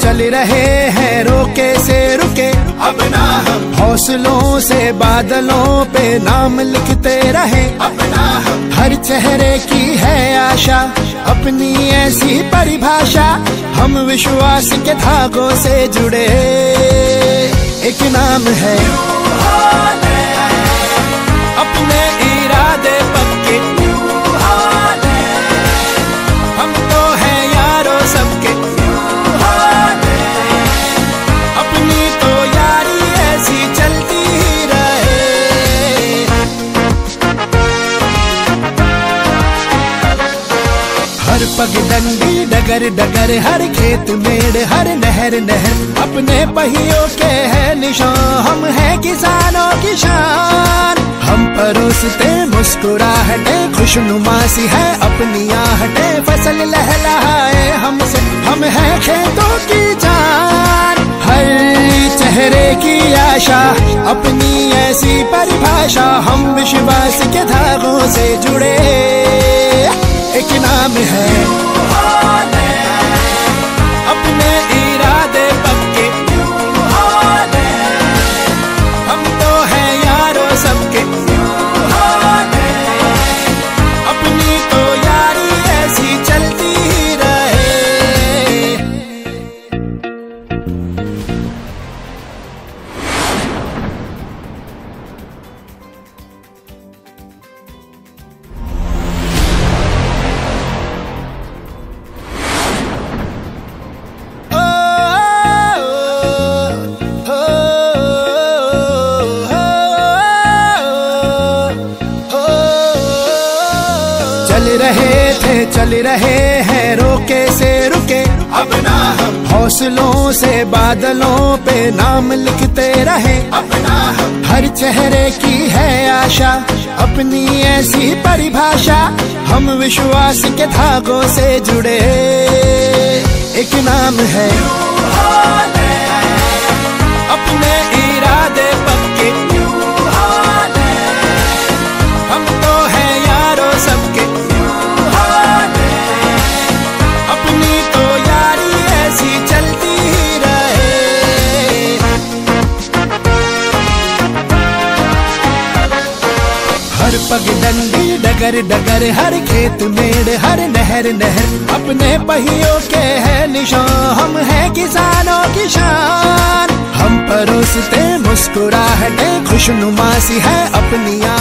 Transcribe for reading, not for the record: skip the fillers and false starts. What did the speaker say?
चल रहे हैं रोके से रुके, अब ना हम हौसलों से बादलों पे नाम लिखते रहे। अब ना हम हर चेहरे की है आशा, अपनी ऐसी परिभाषा। हम विश्वास के धागों से जुड़े, एक नाम है अपने इरादे पक्के। हम तो हैं यारों सबके, अपनी तो यारी ऐसी चलती ही रहे। हर पगडंडी डगर डगर, हर खेत मेड़, हर नहर नहर अपने पहियों के है निशान। हम हैं किसानों की शान, हम परोसते मुस्कुराहटे, खुशनुमा सी है अपनी आहटे। फसल लहलहाए हमसे, हम हैं खेतों की जान। हर चेहरे की आशा, अपनी ऐसी परिभाषा। हम विश्वास के धागों से जुड़े, एक नाम है अपने इरादे पक्के। हम तो हैं यारों सबके, अपनी तो यारी ऐसी चलती ही रहे। चल रहे हैं रोके से रुके, अब ना हम हौसलों से बादलों पे नाम लिखते रहे। अब ना हम हर चेहरे की है आशा, अपनी ऐसी परिभाषा। हम विश्वास के धागों से जुड़े, एक नाम है अपने इरादे पक्के। हम तो हैं यारों सबके, अपनी तो यारी ऐसी चलती ही रहे। हर पगडंडी डगर डगर, हर खेत मेड़, हर नहर नहर अपने पहियों के है निशान। हम हैं किसानों की शान, हम परोसते मुस्कुराहटे, खुशनुमा सी है अपनी